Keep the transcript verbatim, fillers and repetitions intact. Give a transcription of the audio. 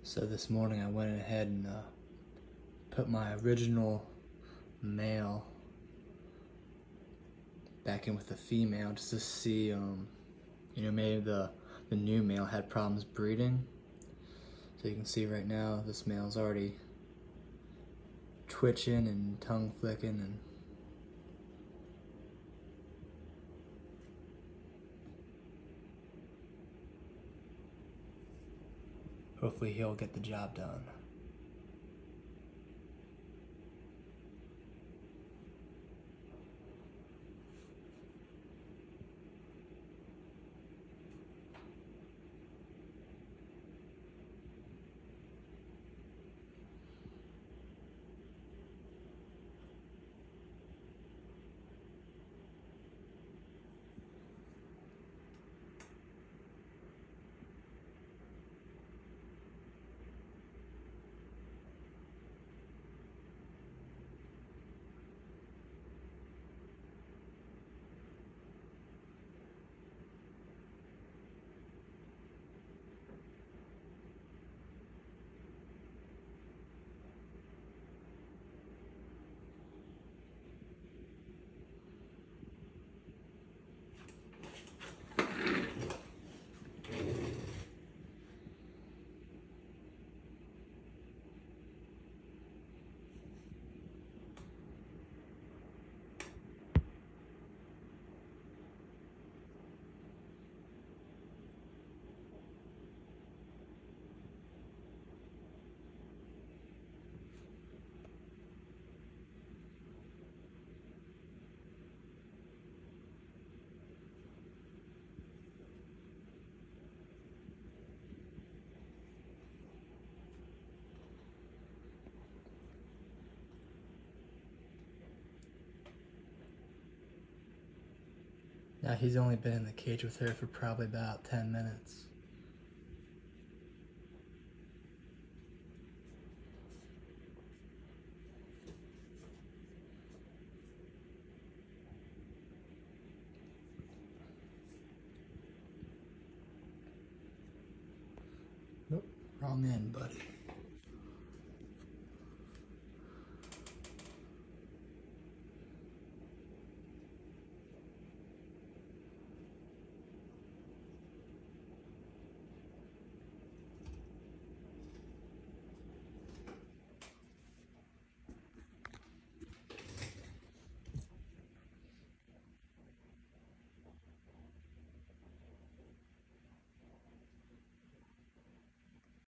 So this morning I went ahead and uh, put my original male back in with the female just to see, um, you know, maybe the, the new male had problems breeding. So you can see right now this male's already twitching and tongue flicking, and hopefully he'll get the job done. Now he's only been in the cage with her for probably about ten minutes. Nope, wrong end, buddy.